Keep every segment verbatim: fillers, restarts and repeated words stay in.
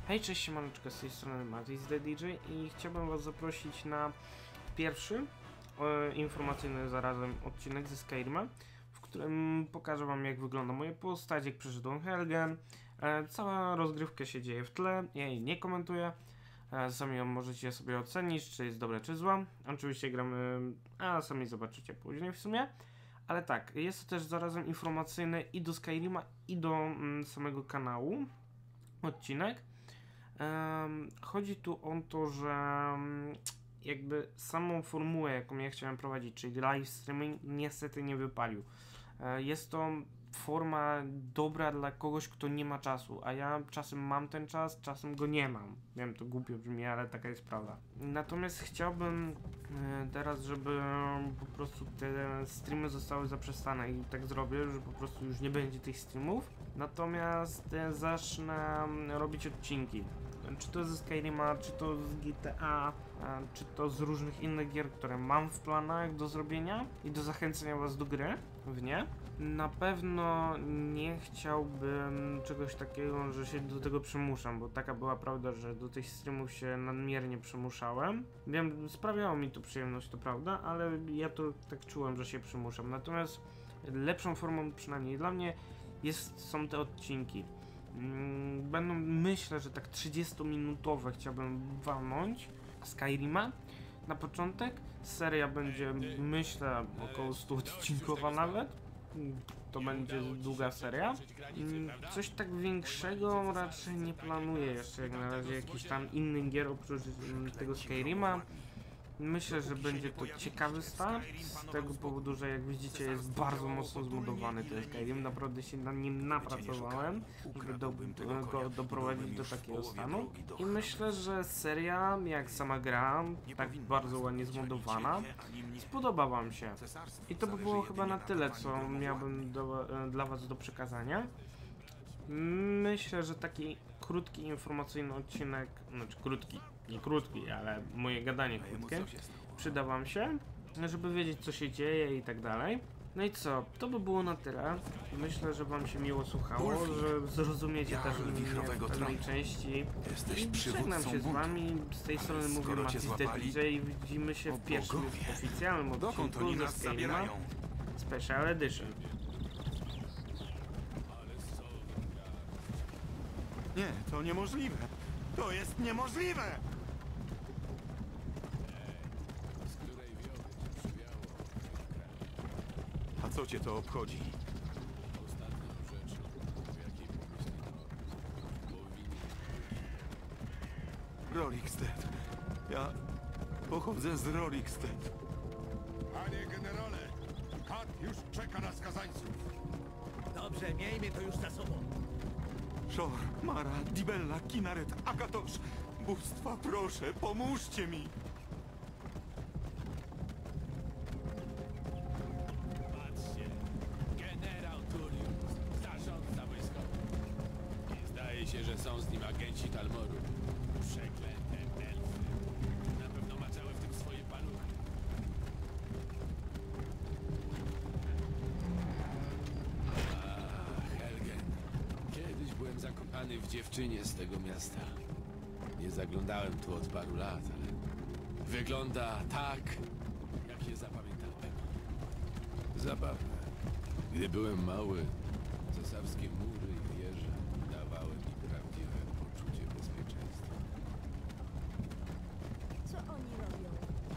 Hej, cześć, siemaneczko, z tej strony Matis the D J i chciałbym was zaprosić na pierwszy e, informacyjny zarazem odcinek ze Skyrima, w którym pokażę wam, jak wygląda moja postać, jak przeszedłem Helgen. E, cała rozgrywka się dzieje w tle, ja jej nie komentuję. E, sami ją możecie sobie ocenić, czy jest dobra, czy zła. Oczywiście gramy, a sami zobaczycie później w sumie. Ale tak, jest to też zarazem informacyjny i do Skyrima, i do mm, samego kanału odcinek. Um, chodzi tu o to, że um, jakby samą formułę, jaką ja chciałem prowadzić, czyli live streaming, niestety nie wypalił. E, jest to forma dobra dla kogoś, kto nie ma czasu, a ja czasem mam ten czas, czasem go nie mam. Wiem, to głupio brzmi, ale taka jest prawda. Natomiast chciałbym e, teraz, żeby po prostu te streamy zostały zaprzestane i tak zrobię, że po prostu już nie będzie tych streamów. Natomiast e, zacznę robić odcinki. Czy to ze Skyrima, czy to z G T A, czy to z różnych innych gier, które mam w planach do zrobienia i do zachęcenia was do gry w nie. Na pewno nie chciałbym czegoś takiego, że się do tego przymuszam, bo taka była prawda, że do tych streamów się nadmiernie przymuszałem. Wiem, sprawiało mi to przyjemność, to prawda, ale ja to tak czułem, że się przymuszam. Natomiast lepszą formą, przynajmniej dla mnie, jest, są te odcinki. Będą, myślę, że tak trzydziestominutowe chciałbym walnąć Skyrima na początek. Seria będzie, myślę, około stu odcinkowa nawet. To będzie długa seria. Coś tak większego raczej nie planuję jeszcze jak na razie, jakiś tam inny gier oprócz tego Skyrima. Myślę, że będzie to ciekawy start, z tego powodu, że jak widzicie jest bardzo mocno zbudowany ten Skyrim, naprawdę się na nim napracowałem, żeby do, go doprowadzić do takiego stanu. I myślę, że seria, jak sama gra, tak bardzo ładnie zbudowana, spodoba wam się. I to by było chyba na tyle, co miałbym do, dla was do przekazania. Myślę, że taki krótki, informacyjny odcinek, znaczy krótki, nie krótki, ale moje gadanie krótkie, przyda wam się, żeby wiedzieć, co się dzieje i tak dalej. No i co, to by było na tyle. Myślę, że wam się miło słuchało, że zrozumiecie też mnie w pewnej części. I żegnam się z wami, z tej strony mówię Matis the D J i widzimy się w pierwszym oficjalnym odcinku ze Skyrima Special Edition. Nie, to niemożliwe. To jest niemożliwe! A co cię to obchodzi? Rorikstead. Ja pochodzę z Rorikstead. Panie generale, Kat już czeka na skazańców. Dobrze, miejmy to już za sobą. Shor, Mara, Dibella, Kinaret, Akatosz. Bóstwa, proszę, pomóżcie mi! Patrzcie, generał Turius, zarządca wojskowy. Nie zdaje się, że są z nim agenci Talmoru. Przeklęte elfy. Na pewno maczały w tym swoje paluchy. A, Helgen. Kiedyś byłem zakochany w dziewczynie z tego miasta. Nie zaglądałem tu od paru lat, ale wygląda tak, jak je zapamiętałem. Zabawne. Gdy byłem mały, cesarskie mury i wieże dawały mi prawdziwe poczucie bezpieczeństwa. Co oni robią?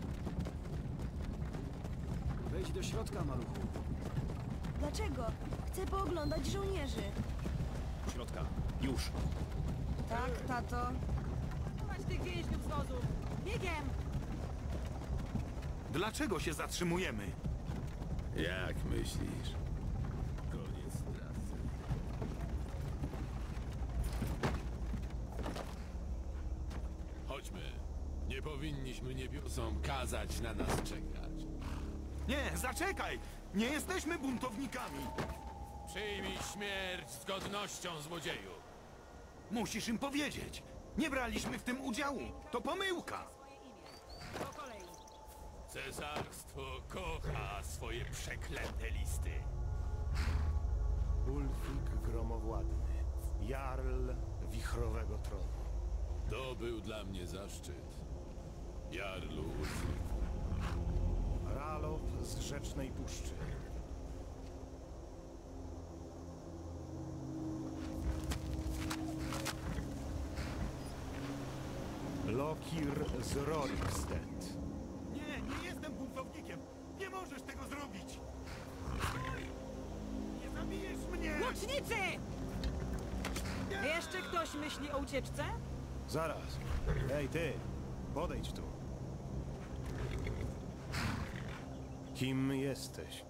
Wejdź do środka, maluchu. Dlaczego? Chcę pooglądać żołnierzy. Środka. Już. Tak, tato. Chodź tych więźniów z wozu! Biegiem! Dlaczego się zatrzymujemy? Jak myślisz? Koniec trasy. Chodźmy. Nie powinniśmy niebiosom kazać na nas czekać. Nie, zaczekaj! Nie jesteśmy buntownikami! Przyjmij śmierć z godnością, złodzieju. Musisz im powiedzieć! Nie braliśmy w tym udziału! To pomyłka! Po kolei. Cesarstwo kocha swoje przeklęte listy. Ulfik Gromowładny, Jarl Wichrowego Tronu. To był dla mnie zaszczyt. Jarlu Ulfriku. Ralof z Rzecznej Puszczy. Lokir z Rorikstead. Nie, nie jestem buntownikiem. Nie możesz tego zrobić. Nie zabijesz mnie! Łucznicy! Jeszcze ktoś myśli o ucieczce? Zaraz. Ej, ty! Podejdź tu. Kim jesteś?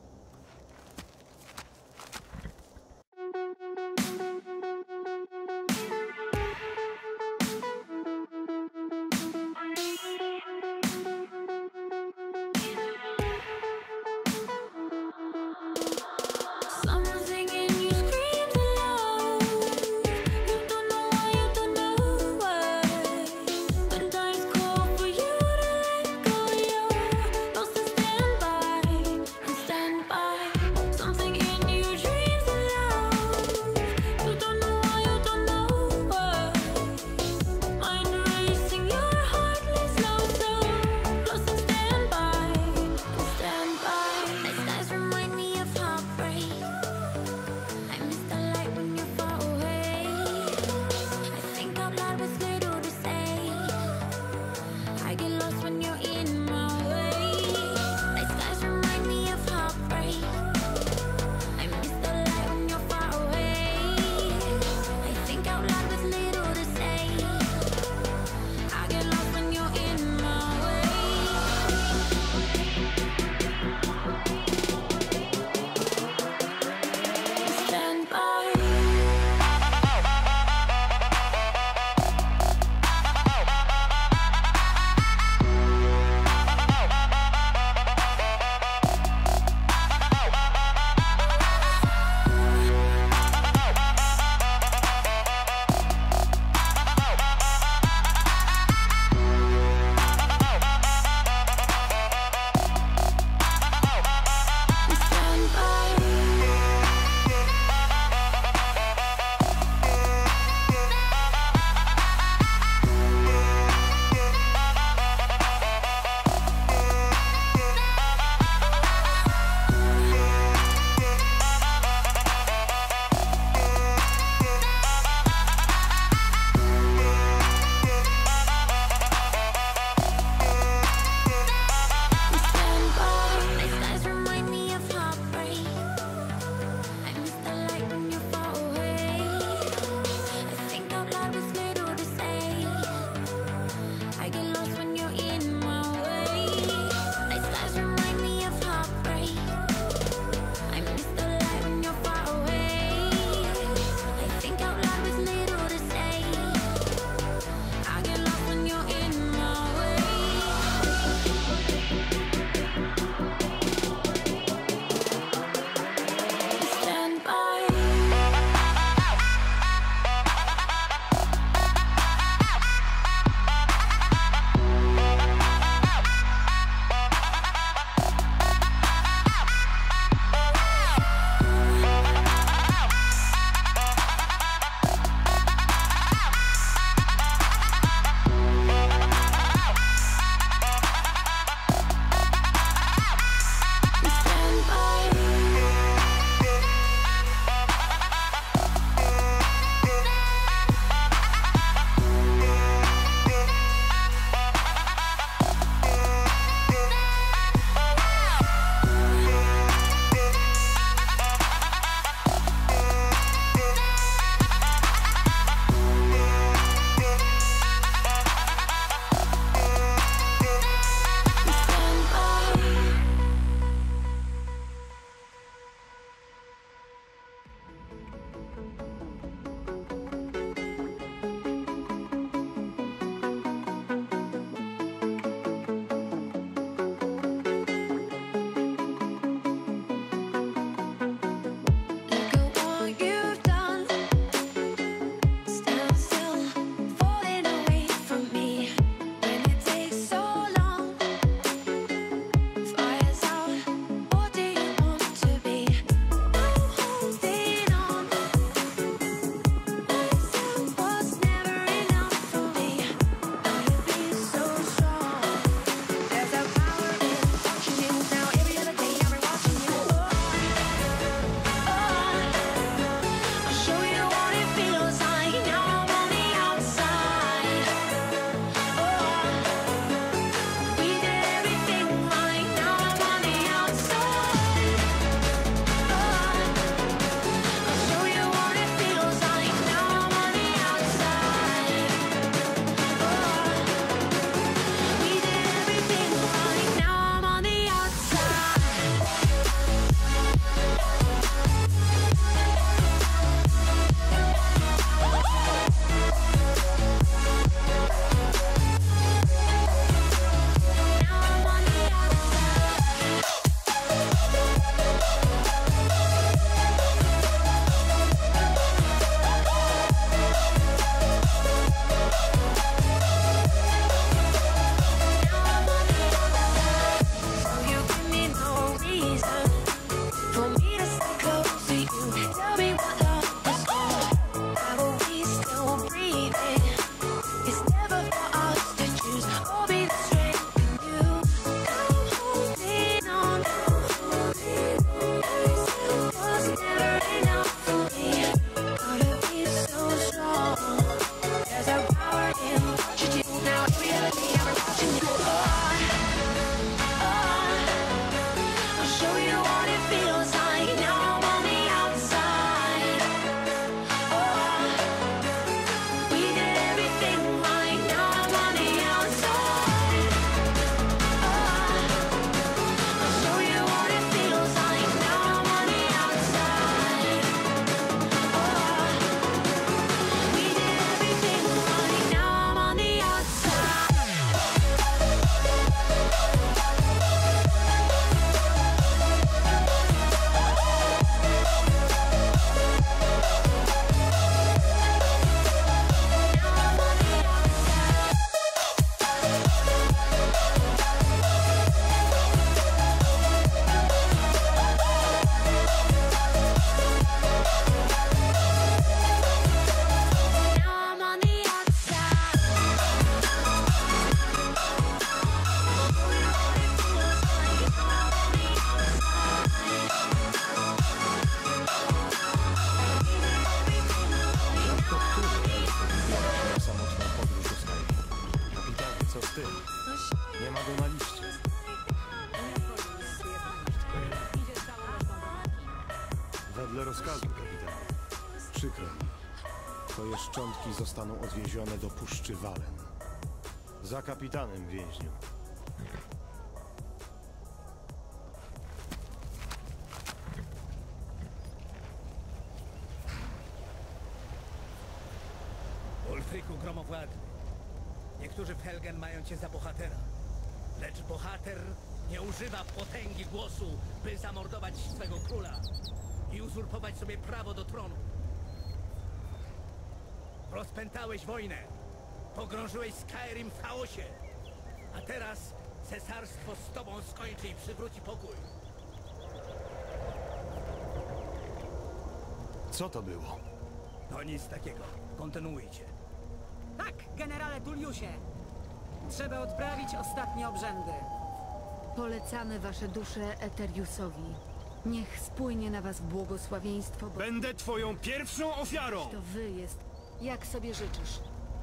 Someone singing, you scream too loud. You don't know why, you don't know why. When times call for you to let go, you're supposed to stand by and stand Wedle rozkazu, kapitanie. Przykro mi. Twoje szczątki zostaną odwiezione do Puszczy Walen. Za kapitanem, więźniu. Ulfryku gromowładny. Niektórzy w Helgen mają cię za bohatera. Lecz bohater nie używa potęgi głosu, by zamordować swego króla i uzurpować sobie prawo do tronu. Rozpętałeś wojnę. Pogrążyłeś Skyrim w chaosie. A teraz cesarstwo z tobą skończy i przywróci pokój. Co to było? No nic takiego. Kontynuujcie. Tak, generale Tulliusie. Trzeba odprawić ostatnie obrzędy. Polecamy wasze dusze Eteriusowi. Niech spłynie na was błogosławieństwo, bo Będę twoją pierwszą ofiarą! to wy jest, jak sobie życzysz.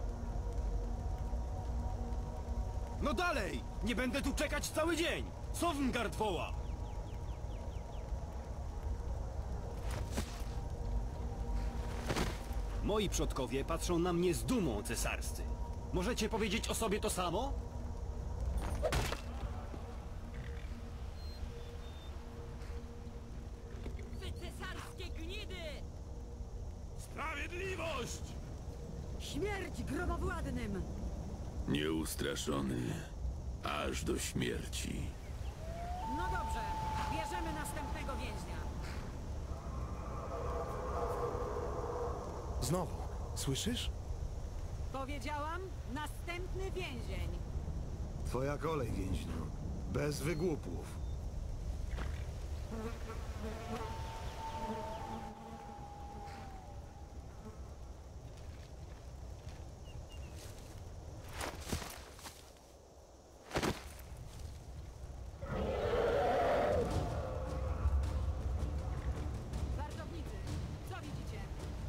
No dalej! Nie będę tu czekać cały dzień! Sovngarde woła! Moi przodkowie patrzą na mnie z dumą, cesarscy. Możecie powiedzieć o sobie to samo? Wy cesarskie gnidy! Sprawiedliwość! Śmierć gromowładnym! Nieustraszony aż do śmierci. No dobrze, bierzemy następnego więźnia. Znowu. Słyszysz? Powiedziałam, następny więzień. Twoja kolej, więźniu. Bez wygłupów. Wartownicy, co widzicie?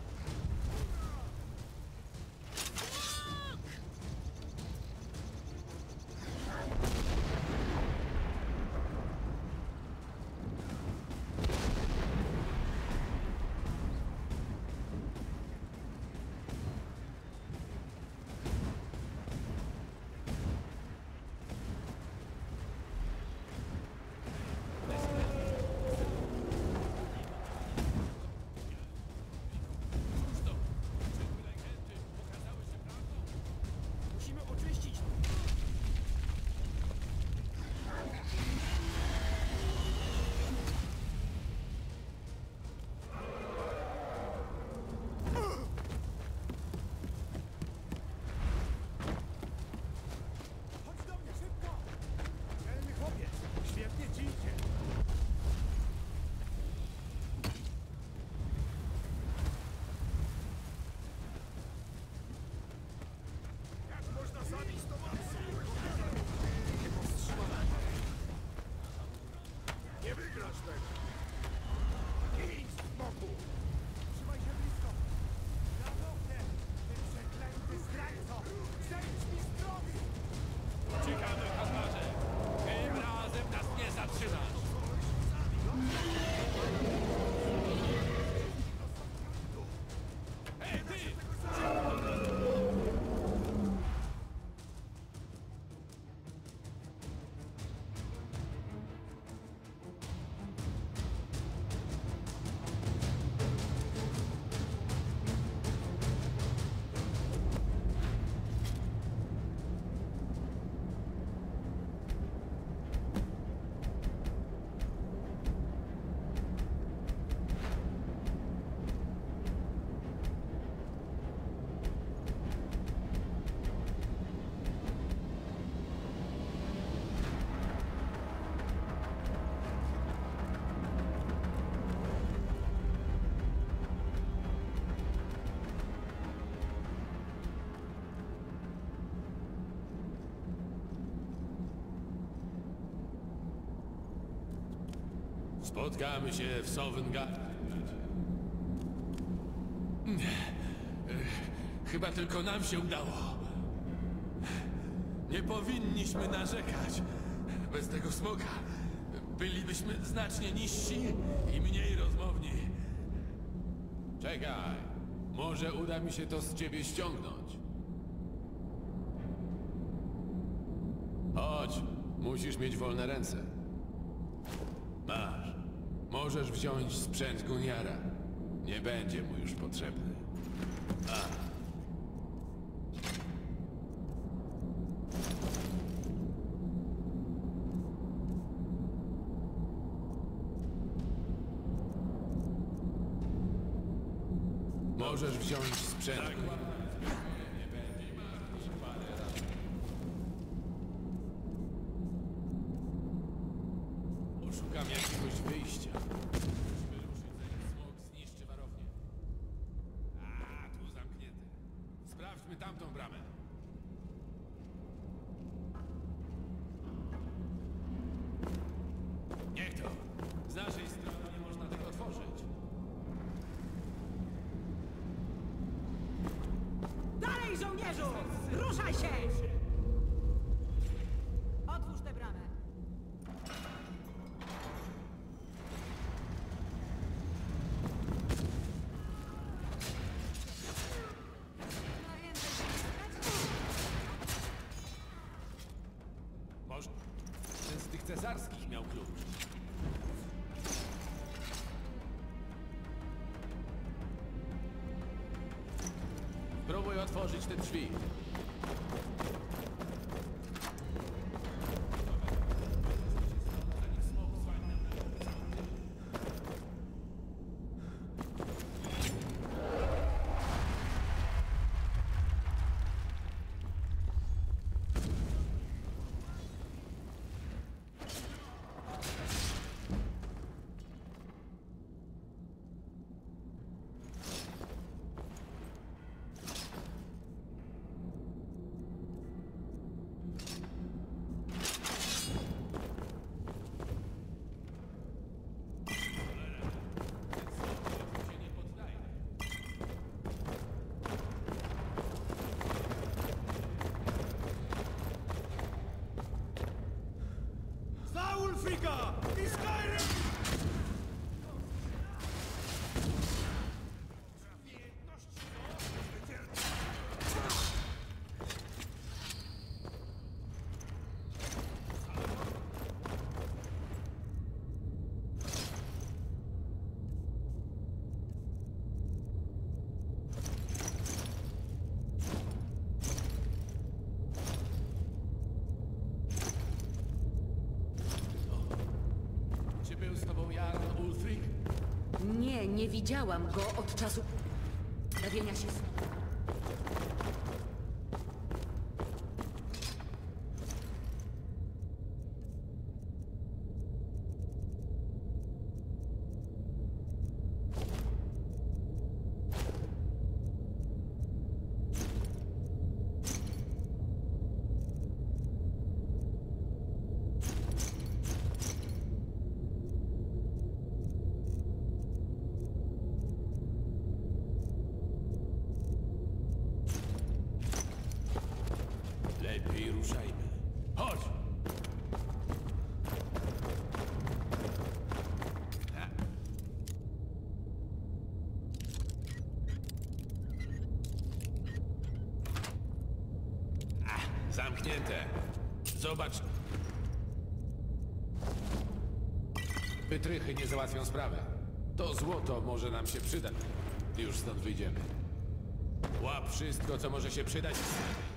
Musimy oczyścić. Chodź do mnie, szybko! Dzielny chłopiec, świetnie ci idzie. Jak można zabić to masę? Niepowstrzymane. Nie wygrasz tego. Idź z boku. Trzymaj się blisko. Na nogę, ty przeklęty zdrajco. Zejdź mi z drogi. Czekamy, Hazarze! Tym razem nas nie zatrzymasz! Ej, ty! Spotkamy się w Sovngarde. Chyba tylko nam się udało. Nie powinniśmy narzekać. Bez tego smoka bylibyśmy znacznie niżsi i mniej rozmowni. Czekaj. Może uda mi się to z ciebie ściągnąć. Chodź. Musisz mieć wolne ręce. Masz. Możesz wziąć sprzęt Guniara. Nie będzie mu już potrzebny. A. Możesz wziąć sprzęt. Poszukam jakiegoś wyjścia. Smok zniszczy warownię. A, tu zamknięte. Sprawdźmy tamtą bramę. Niech to. Z naszej strony nie można tego otworzyć. Dalej, żołnierzu! Ruszaj się! Otwórz tę bramę. Może ten z tych cesarskich miał klucz. Spróbuj otworzyć te drzwi. Za Ulfrika i Skyrim! Czy był z tobą Jarl Ulfric? Nie, nie widziałam go od czasu stawienia się z... Lepiej ruszajmy. Chodź! Ha. Ach, zamknięte. Zobacz. Wytrychy nie załatwią sprawy. To złoto może nam się przydać. Już stąd wyjdziemy. Łap wszystko, co może się przydać.